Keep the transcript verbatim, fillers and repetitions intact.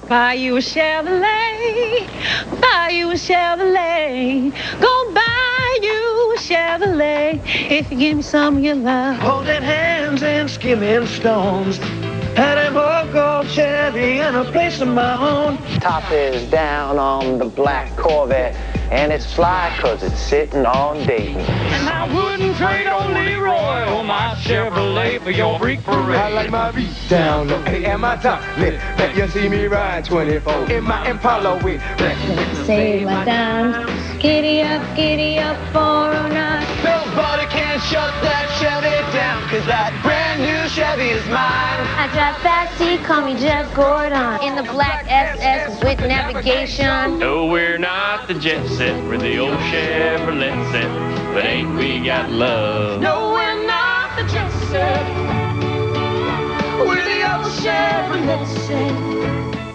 Buy you a Chevrolet, buy you a Chevrolet, go buy you a Chevrolet if you give me some of your love. Holding hands and skimming stones, had an old gold Chevy and a place of my own. Top is down on the black Corvette, and it's fly 'cause it's sitting on Dayton. And I wouldn't trade old Leroy or my Chevrolet for your freak parade. I like my beat down low, hey, and my top lit. Bet you see me ride twenty-four in my Impala with black. Save my dimes, giddy up, giddy up for a night. Nobody can shut that Chevy down, 'cause that brand new Chevy is mine. I drive fast, so you call me Jeff Gordon. In the black S S with navigation. No, we're not the jet set, we're the old Chevrolet set, but ain't we got love? No, we're not the jet set. We're the old Chevrolet set.